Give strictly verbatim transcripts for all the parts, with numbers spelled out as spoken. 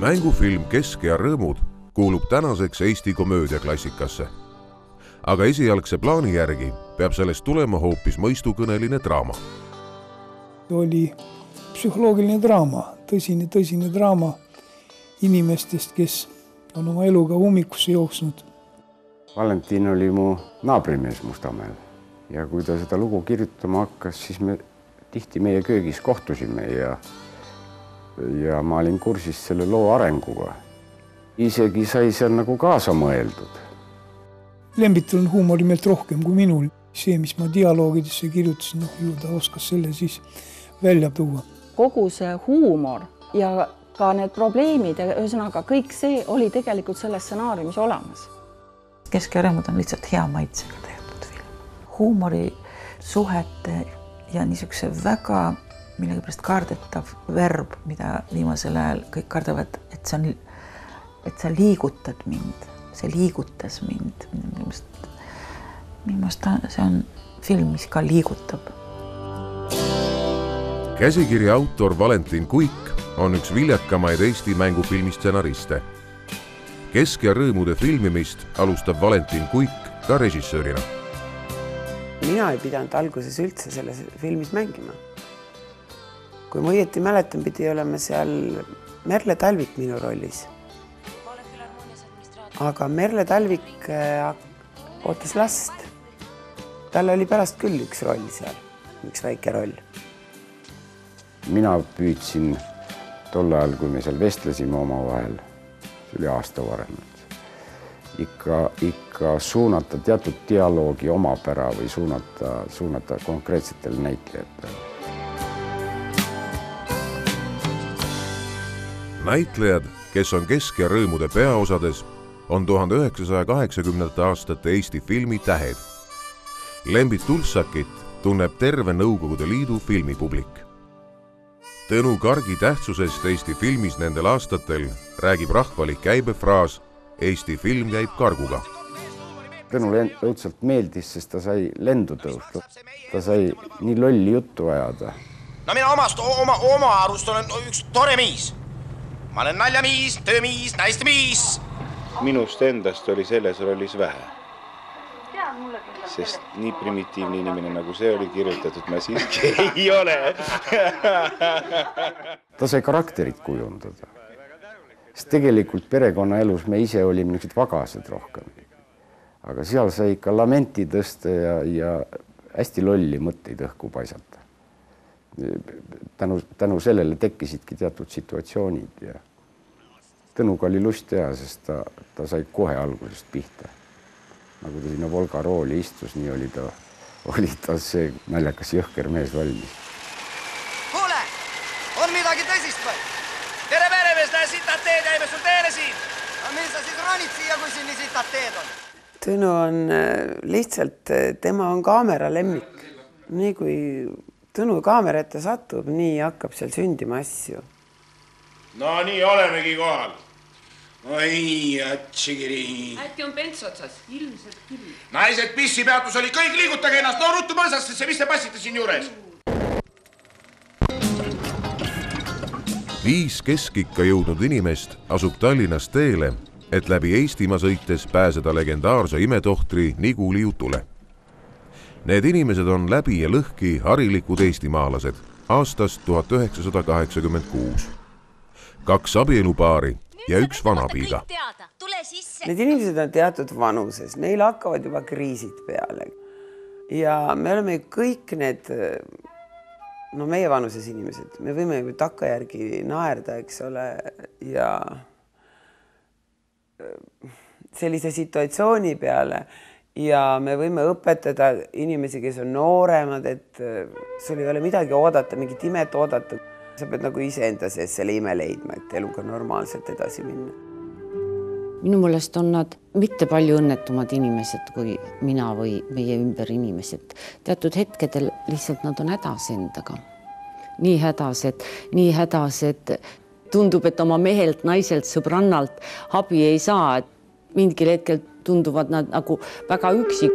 Mängufilm Kesk ja rõõmud kuulub tänaseks Eesti komöödiaklassikasse. Aga esialgse plaani järgi peab sellest tulema hoopis mõistukõneline draama. Oli psühholoogiline draama, tõsine, tõsine draama inimestest, kes on oma eluga ummikusse jooksnud. Valentin oli mu naabrimees Mustamäel ja kui ta seda lugu kirjutama hakkas, siis me tihti meie köögis kohtusime ja ja ma olin kursis selle loo arenguga. Isegi sai seal nagu kaasa mõeldud. Lembitul on huumori meilt rohkem kui minul. See, mis ma dialoogidesse kirjutasin, noh, ju ta oskas selle siis välja tuua. Kogu see huumor ja ka need probleemid ja ühesõnaga kõik see oli tegelikult selles stsenaariumis olemas. Kesk ja rõõmud on lihtsalt hea maitsega tehtud film. Huumori, suhete ja niisuguse väga millegipärast kardetav verb, mida viimasel ajal kõik kardavad, et see on, et sa liigutad mind, see liigutas mind. Minu meelest see on film, mis ka liigutab. Käsikirja autor Valentin Kuik on üks viljakamaid Eesti mängufilmi stsenariste. Kesk ja rõõmude filmimist alustab Valentin Kuik ka režissöörina. Mina ei pidanud alguses üldse selles filmis mängima. Kui ma õieti mäletan, pidi olema seal Merle Talvik minu rollis. Aga Merle Talvik ootas last. Tal oli pärast küll üks roll seal, üks väike roll. Mina püüdsin tol ajal, kui me seal vestlesime oma vahel, see oli aasta varem, ikka, ikka suunata teatud dialoogi omapära või suunata, suunata konkreetsetele näitlejatele. Näitlejad, kes on Kesk ja rõõmude peaosades, on tuhande üheksasaja kaheksakümnendate aastate Eesti filmi tähed. Lembit Tulsakit tunneb terve Nõukogude Liidu filmipublik. Tõnu Kargi tähtsusest Eesti filmis nendel aastatel räägib rahvalik käibefraas Eesti film käib karguga. Tõnule õudselt meeldis, sest ta sai lendu tõusta. Ta sai nii lolli juttu ajada. No mina omast, oma, oma arust olen üks tore miis. Ma olen naljamiis, töömiis, naistemiis. Minust endast oli selles rollis vähe. Sest nii primitiivne inimene nagu see oli kirjutatud, ma siiski ei ole. Ta sai karakterit kujundada. Sest tegelikult perekonnaelus me ise olime niisugused vagased rohkem. Aga seal sai ikka lamenti tõsta ja, ja hästi lolli mõtteid õhku paisata. Tänu, tänu sellele tekkisidki teatud situatsioonid ja Tõnuga oli lust teha, sest ta, ta sai kohe algusest pihta. Nagu ta sinna Volga rooli istus, nii oli ta, oli ta see naljakas jõhker mees valmis. Kuule, on midagi tõsist või? Tere peremees, näe sitad teed, jäime sul teele siin. No mis sa siis ronid siia, kui siin nii sitad teed on? Tõnu on lihtsalt, tema on kaamera lemmik. Nii kui Tõnu kaamera ette satub, nii hakkab seal sündima asju. No nii olemegi kohal. Oi, atšikiri. Äkki on pents otsas, ilmselt küll. Naised pissipeatus oli kõik, liigutage ennast, no ruttu mõõsasse, mis te passite siin juures? Viis keskikka jõudnud inimest asub Tallinnas teele, et läbi Eestimaa sõites pääseda legendaarse imetohtri Niguli jutule. Need inimesed on läbi ja lõhki harilikud eestimaalased aastast tuhat üheksasada kaheksakümmend kuus. Kaks abielupaari ja üks vanapiiga. Need inimesed on teatud vanuses, neil hakkavad juba kriisid peale. Ja me oleme kõik need, no meie vanuses inimesed, me võime ju takkajärgi naerda, eks ole, ja sellise situatsiooni peale ja me võime õpetada inimesi, kes on nooremad, et sul ei ole midagi oodata, mingit imet oodata. Sa pead nagu iseenda sees selle ime leidma, et eluga normaalselt edasi minna. Minu mõelest on nad mitte palju õnnetumad inimesed kui mina või meie ümber inimesed. Teatud hetkedel lihtsalt nad on hädas endaga. Nii hädas, et, nii hädas, et tundub, et oma mehelt, naiselt, sõbrannalt abi ei saa. Mingil hetkel tunduvad nad nagu väga üksi.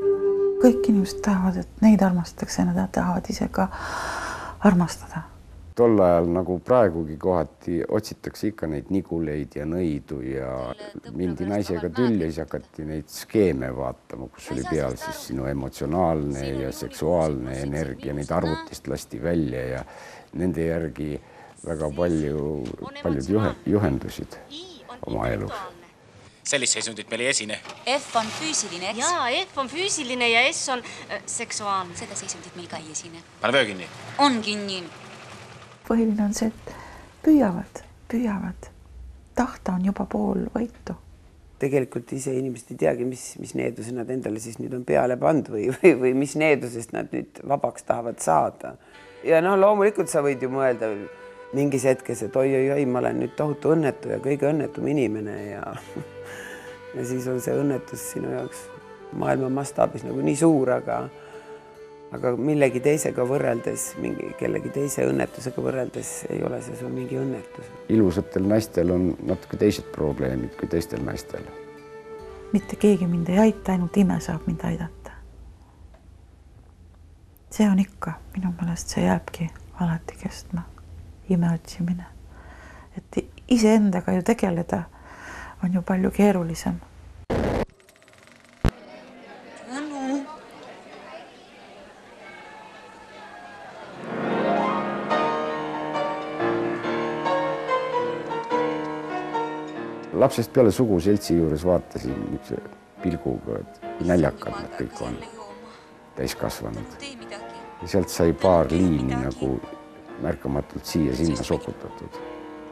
Kõik inimesed tahavad, et neid armastatakse ja nad tahavad ise ka armastada. tol ajal nagu praegugi kohati otsitakse ikka neid niguleid ja nõidu ja mindi naisega tülli ja siis hakati neid skeeme vaatama, kus oli peal siis sinu emotsionaalne ja seksuaalne energia, neid arvutist lasti välja ja nende järgi väga palju, paljud juhe, juhendusid oma elus. Sellist seisundit meil ei esine. F on füüsiline, eks? Jaa, F on füüsiline ja S on äh, seksuaalne. Seda seisundit meil ka ei esine. Pane vöö kinni. On kinni. Põhiline on see, et püüavad, püüavad. Tahta on juba pool võitu. Tegelikult ise inimesed ei teagi, mis, mis needuse nad endale siis nüüd on peale pand või, või, või mis needusest nad nüüd vabaks tahavad saada. Ja no loomulikult sa võid ju mõelda mingis hetkes, et oi, oi, oi, ma olen nüüd tohutu õnnetu ja kõige õnnetum inimene ja, ja siis on see õnnetus sinu jaoks maailma mastaabis nagu nii suur, aga aga millegi teisega võrreldes, mingi kellegi teise õnnetusega võrreldes ei ole see sul mingi õnnetus. Ilusatel naistel on natuke teised probleemid kui teistel naistel. Mitte keegi mind ei aita, ainult ime saab mind aidata. See on ikka, minu meelest see jääbki alati kestma, ime otsimine. Et iseendaga ju tegeleda on ju palju keerulisem. Lapsest peale suguseltsi juures vaatasin üks pilguga, et näljakad nad kõik on täiskasvanud. Ja sealt sai paar liini nagu märkamatult siia sinna sokutatud.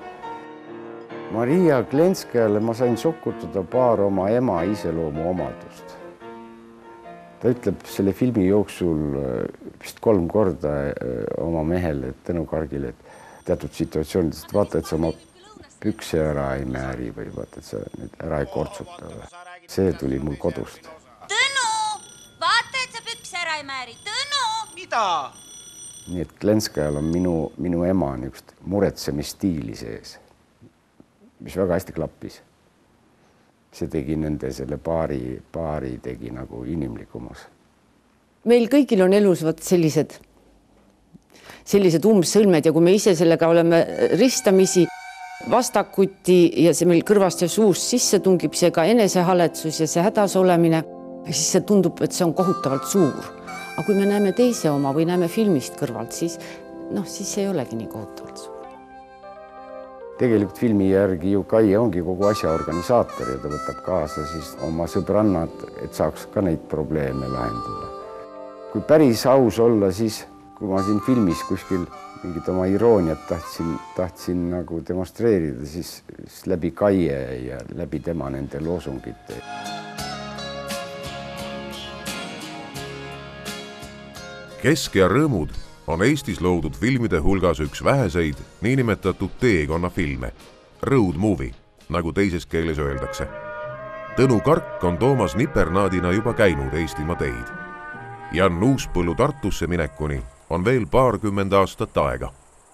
Maria Glenskajale ma sain sokutada paar oma ema iseloomu omadust. Ta ütleb selle filmi jooksul vist kolm korda oma mehele, Tõnu Kargile, et teatud situatsioonides, et vaata, et sa oma pükse ära ei määri või vaata, et sa nüüd ära ei kortsuta. See tuli mul kodust. Tõnu! Vaata, et sa pükse ära ei määri! Tõnu! Mida? Nii et Glenskajal on minu, minu ema niisugust muretsemisstiili sees, mis väga hästi klappis. See tegi nende selle paari, paari tegi nagu inimlikumas. Meil kõigil on elus võt sellised, sellised umbsõlmed ja kui me ise sellega oleme ristamisi, vastakuti ja see meil kõrvast ja suust sisse tungib see ka enesehaletsus ja see hädas olemine, siis see tundub, et see on kohutavalt suur. Aga kui me näeme teise oma või näeme filmist kõrvalt, siis, noh, siis ei olegi nii kohutavalt suur. Tegelikult filmi järgi ju Kai ongi kogu asja organisaator ja ta võtab kaasa siis oma sõbrannad, et saaks ka neid probleeme lahendada. Kui päris aus olla, siis kui ma siin filmis kuskil mingit oma irooniat tahtsin, tahtsin nagu demonstreerida, siis, siis läbi Kaie ja läbi tema nende loosungite. Kesk ja rõõmud on Eestis loodud filmide hulgas üks väheseid niinimetatud teekonnafilme, road movie, nagu teises keeles öeldakse. Tõnu Kark on Toomas Nipernaadina juba käinud Eestimaa teid. Jan Uuspõllu Tartusse minekuni on veel paarkümmend aastat aega.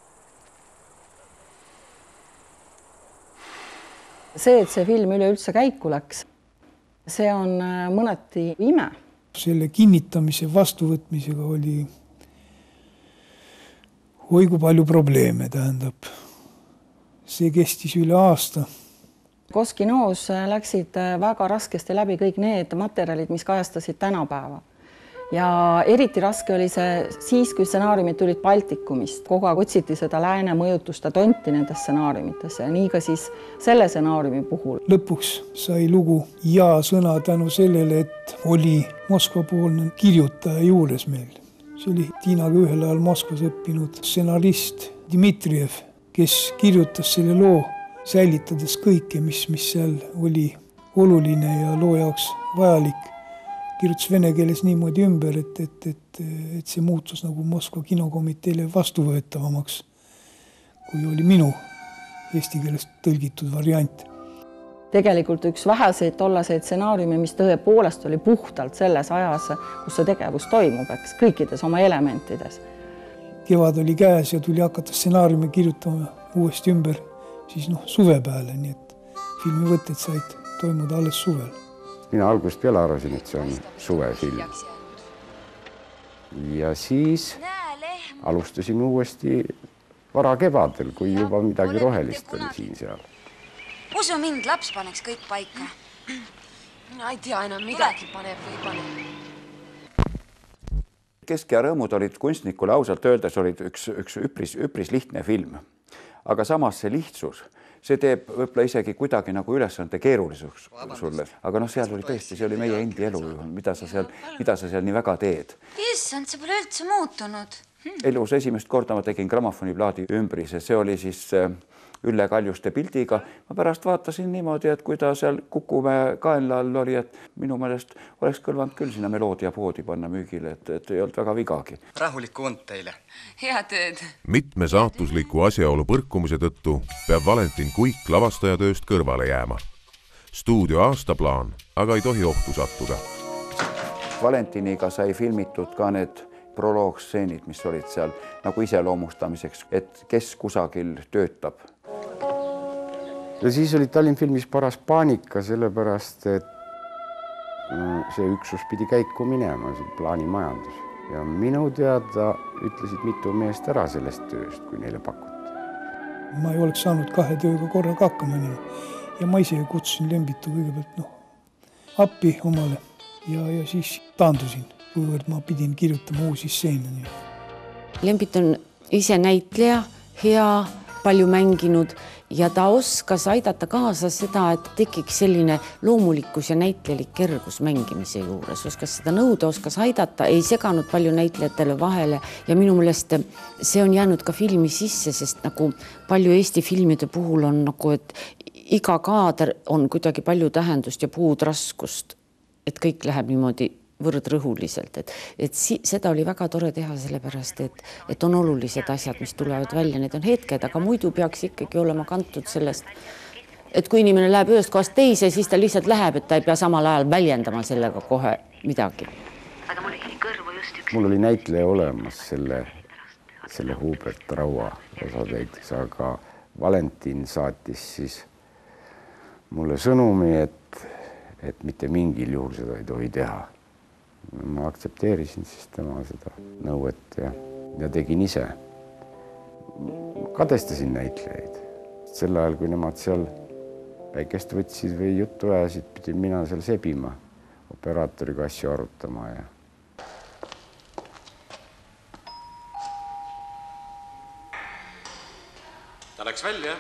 See, et see film üleüldse käiku läks, see on mõneti ime. Selle kinnitamise vastuvõtmisega oli oi kui palju probleeme, tähendab. See kestis üle aasta. Koskinoos läksid väga raskesti läbi kõik need materjalid, mis kajastasid tänapäeva. Ja eriti raske oli see siis, kui stsenaariumid tulid Baltikumist. Kogu aeg otsiti seda lääne mõjutusta tonti nendes stsenaariumitesse ja nii ka siis selle stsenaariumi puhul. Lõpuks sai lugu ja sõna tänu sellele, et oli Moskva poolne kirjutaja juures meil. See oli Tiinaga ühel ajal Moskvas õppinud stsenarist Dmitrijev, kes kirjutas selle loo, säilitades kõike, mis, mis seal oli oluline ja loo jaoks vajalik. Kirjutas vene keeles niimoodi ümber, et, et, et, et see muutus nagu Moskva kinokomiteele vastuvõetavamaks, kui oli minu eesti keelest tõlgitud variant. Tegelikult üks väheseid tollaseid stsenaariume, mis tõepoolest oli puhtalt selles ajas, kus see tegevus toimub, eks, kõikides oma elementides. Kevad oli käes ja tuli hakata stsenaariume kirjutama uuesti ümber, siis noh, suve peale, nii et filmivõtted said toimuda alles suvel. Mina algusest peale arvasin, et see on suvefilm. Ja siis alustasime uuesti vara kevadel, kui juba midagi rohelist oli siin seal. Usu mind, laps paneks kõik paika. Mina ei tea enam midagi paneb või paneb. Kesk- ja rõõmud olid kunstnikule ausalt öeldes olid üks, üks üpris, üpris lihtne film. Aga samas see lihtsus, see teeb võib-olla isegi kuidagi nagu ülesande keerulisuks sulle. Aga noh, seal oli tõesti, see oli meie endi elu, mida sa seal, mida sa seal nii väga teed. Issand, see pole üldse muutunud. Elus esimest korda ma tegin grammofoniplaadi ümbrise, see oli siis Ülle Kaljuste pildiga. Ma pärast vaatasin niimoodi, et kui ta seal Kukumäe kaenla all oli, et minu meelest oleks kõlvanud küll sinna meloodia poodi panna müügile, et, et ei olnud väga vigagi. Rahulikku und teile. Hea tööd. Mitme saatusliku asjaolu põrkumise tõttu peab Valentin Kuik lavastajatööst kõrvale jääma. Stuudio aastaplaan aga ei tohi ohtu sattuda. Valentiniga sai filmitud ka need proloogstseenid, mis olid seal nagu iseloomustamiseks, et kes kusagil töötab. Ja siis oli Tallinn filmis paras paanika, sellepärast, et see üksus pidi käiku minema, see plaanimajandus. Ja minu teada ütlesid mitu meest ära sellest tööst, kui neile pakuti. Ma ei oleks saanud kahe tööga korraga hakkama nii. Ja ma ise kutsusin Lembitu kõigepealt no, appi omale ja, ja siis taandusin, kuivõrd ma pidin kirjutama uusi stseene. Lembit on ise näitleja, hea, palju mänginud ja ta oskas aidata kaasa seda, et tekiks selline loomulikkus ja näitlelik kergus mängimise juures. Oskas seda nõuda, oskas aidata, ei seganud palju näitlejatele vahele ja minu meelest see on jäänud ka filmi sisse, sest nagu palju Eesti filmide puhul on nagu, et iga kaader on kuidagi palju tähendust ja puud raskust, et kõik läheb niimoodi võrdrõhuliselt, et, et si seda oli väga tore teha sellepärast, et, et on olulised asjad, mis tulevad välja, need on hetked, aga muidu peaks ikkagi olema kantud sellest, et kui inimene läheb ühest kohast teise, siis ta lihtsalt läheb, et ta ei pea samal ajal väljendama sellega kohe midagi. Aga mul oli kõrvu just üks. Mul oli näitleja olemas selle, selle Hubert Raua osatäitis, aga Valentin saatis siis mulle sõnumi, et, et mitte mingil juhul seda ei tohi teha. Ma aktsepteerisin siis tema seda nõuet ja, ja tegin ise. Kadestasin näitlejaid. Sel ajal, kui nemad seal väikest võtsid või juttu ajasid, pidin mina seal sebima, operaatoriga asju arutama ja ta läks välja.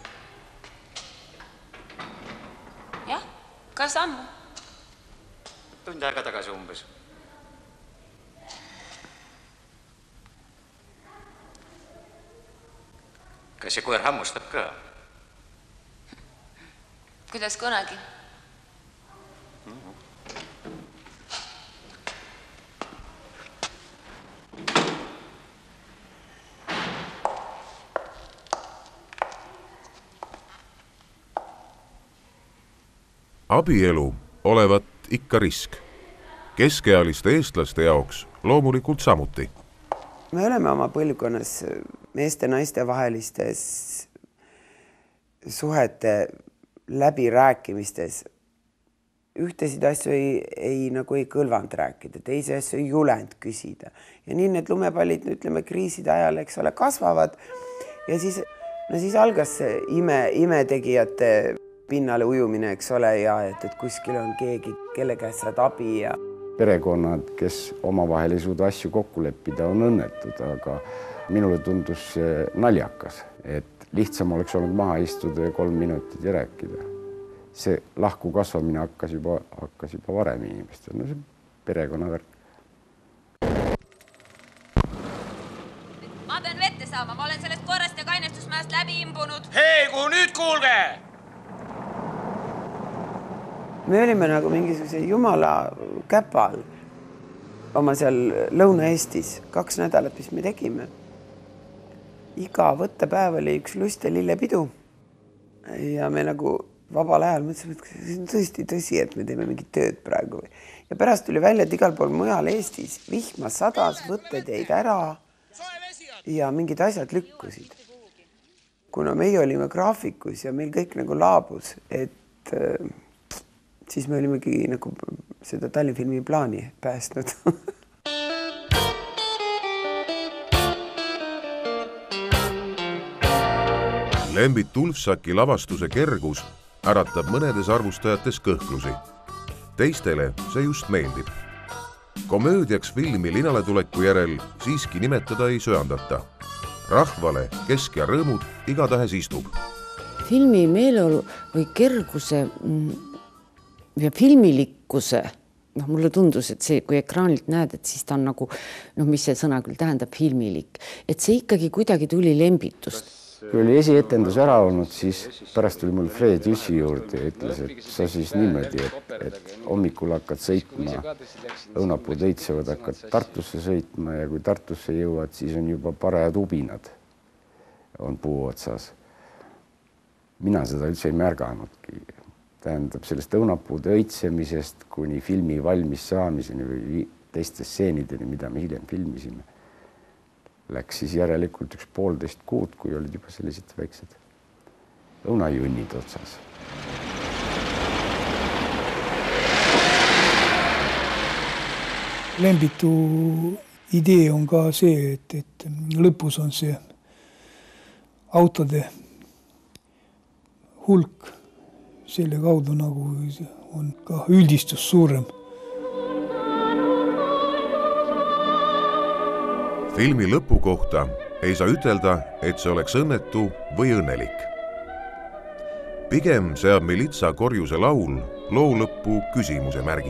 Jah, kas ammu? Tund aega tagasi umbes. Kas see koer hammustab ka? Kuidas kunagi? Abielu olevat ikka risk. Keskealiste eestlaste jaoks loomulikult samuti. Me oleme oma põlvkonnas meeste-naiste vahelistes suhete läbirääkimistes. Ühtesid asju ei, ei, nagu ei kõlvanud rääkida, teise asju ei julenud küsida. Ja nii need lumepallid, ütleme, kriiside ajal, eks ole, kasvavad. Ja siis, no siis algas see ime, imetegijate pinnale ujumine, eks ole, ja et, et kuskil on keegi, kelle käest saad abi ja perekonnad, kes omavahel ei suuda asju kokku leppida, on õnnetud, aga minule tundus naljakas, et lihtsam oleks olnud maha istuda ja kolm minutit ja rääkida. See lahku kasvamine hakkas juba, hakkas juba varem inimestel. No see perekonna värk. Ma pean vette saama, ma olen sellest korrast ja kainestusmäest läbi imbunud. Hei, kuhu nüüd kuulge! Me olime nagu mingisuguse jumala käpal oma seal Lõuna-Eestis. Kaks nädalat, mis me tegime. Iga võttepäev oli üks lust ja lillepidu. Ja me nagu vabal ajal mõtlesime, et see on tõesti tõsi, et me teeme mingit tööd praegu. Ja pärast tuli välja, et igal pool mujal Eestis vihma sadas, võtted jäid ära ja mingid asjad lükkusid. Kuna meie olime graafikus ja meil kõik nagu laabus, et siis me olimegi nagu seda Tallinn filmi plaani päästnud. Lembit Tulfsaki lavastuse kergus äratab mõnedes arvustajates kõhklusi. Teistele see just meeldib. Komöödiaks filmi linaletuleku järel siiski nimetada ei söandata. Rahvale Kesk ja rõõmud igatahes istub. Filmi meeleolu või kerguse ja filmilikkuse, noh, mulle tundus, et see, kui ekraanilt näed, et siis ta on nagu, noh, mis see sõna küll tähendab, filmilik, et see ikkagi kuidagi tuli Lembitust. Kui oli esietendus ära olnud, siis pärast tuli mul Fred Jussi juurde ja ütles, et sa siis niimoodi, et, et hommikul hakkad sõitma, õunapuud õitsevad, hakkad Tartusse sõitma ja kui Tartusse jõuad, siis on juba parajad ubinad, on puu otsas. Mina seda üldse ei märganudki. Tähendab sellest õunapuude õitsemisest kuni filmi valmis saamiseni või teiste stseenideni, mida me hiljem filmisime. Läks siis järelikult üks poolteist kuud, kui olid juba sellised väiksed õunajunnid otsas. Lembitu idee on ka see, et, et lõpus on see autode hulk, selle kaudu nagu on ka üldistus suurem. Filmi lõpu kohta ei saa ütelda, et see oleks õnnetu või õnnelik. Pigem seab Militsa korjuse laul loo lõppu küsimuse märgi.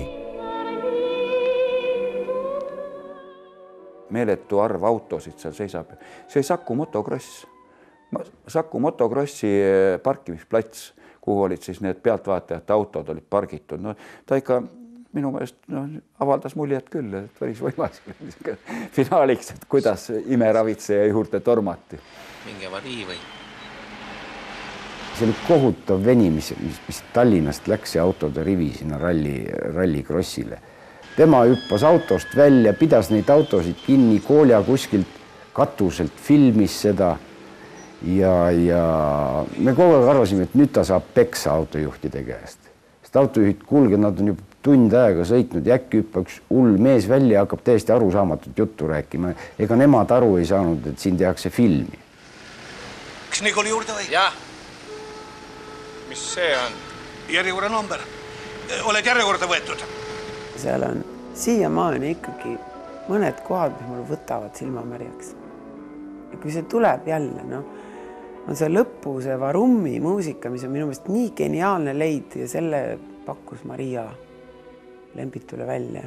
Meeletu arv autosid seal seisab. See Saku motokross, Saku motokrossi parkimisplats, kuhu olid siis need pealtvaatajate autod olid pargitud. No, ta ikka minu meelest no, avaldas muljet küll, et päris võimas finaaliks, et kuidas imeravitseja juurde tormati. Mingi avarii või? See oli kohutav veni, mis, mis Tallinnast läks see autode rivi sinna ralli, rallikrossile. Tema hüppas autost välja, pidas neid autosid kinni, koolja kuskilt katuselt filmis seda ja, ja me kogu aeg arvasime, et nüüd ta saab peksa autojuhtide käest. Sest autojuhid, kuulge, nad on juba tund aega sõitnud ja äkki hüppa üks hull mees välja ja hakkab täiesti arusaamatut juttu rääkima. Ega nemad aru ei saanud, et siin tehakse filmi. Kas Nikoli juurde või? Jah. Mis see on? Järjekorra number. Oled järjekorda võetud? Seal on siiamaani ikkagi mõned kohad, mis mul võtavad silmamärjaks. Ja kui see tuleb jälle, no, on see lõpu, see Varummi muusika, mis on minu meelest nii geniaalne leid ja selle pakkus Maria Lembitule välja.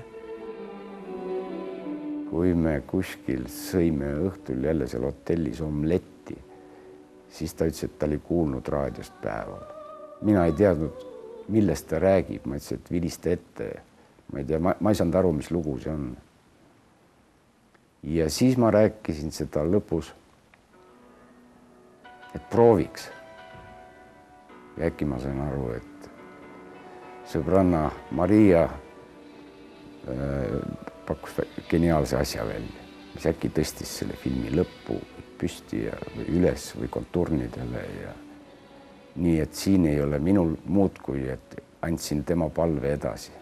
Kui me kuskil sõime õhtul jälle seal hotellis omletti, siis ta ütles, et ta oli kuulnud raadiost päeval. Mina ei teadnud, millest ta räägib. Ma ütlesin, et vilista ette. Ma ei tea, ma, ma ei saanud aru, mis lugu see on. Ja siis ma rääkisin seda lõpus, et prooviks. Ja äkki ma sain aru, et sõbranna Maria pakkus geniaalse asja välja, mis äkki tõstis selle filmi lõppu püsti ja, või üles või konturnidele ja nii, et siin ei ole minul muud kui, et andsin tema palve edasi.